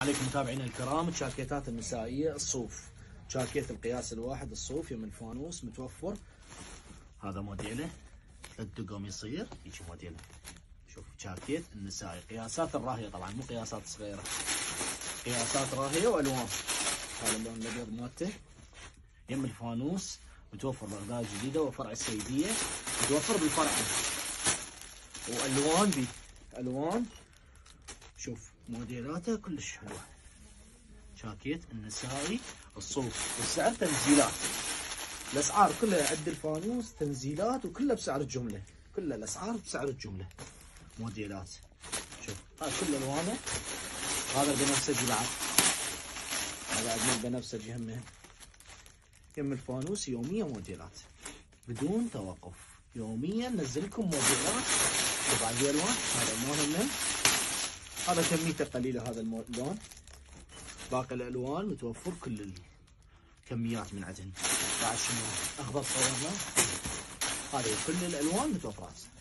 عليكم متابعينا الكرام، الجاكيتات النسائيه الصوف، جاكيت القياس الواحد الصوف يم الفانوس متوفر. هذا موديله الدقم يصير هيك موديله. شوف جاكيت النسائي قياسات الراهيه، طبعا مو قياسات صغيره، قياسات راهيه والوان. هذا اللون الابيض مالته يم الفانوس متوفر بغداد جديده وفرع السيديه، متوفر بالفرعين والوان بي الوان. شوف موديلاته كلش حلوه. جاكيت النسائي الصوف والسعر تنزيلات. الاسعار كلها عند الفانوس تنزيلات وكلها بسعر الجمله، كلها الاسعار بسعر الجمله. موديلات شوف هاي كل الوانه. هذا البنفسجي بعد، هذا عندنا البنفسجي همه يم الفانوس يوميا موديلات بدون توقف، يوميا ننزل لكم موديلات. شوف هذه الوان، هذا اللون همه، هذا كميته قليله هذا اللون، باقي الالوان متوفر كل الكميات من عندهم. بعد شنو اخضر صورنا، هذه كل الالوان متوفرات.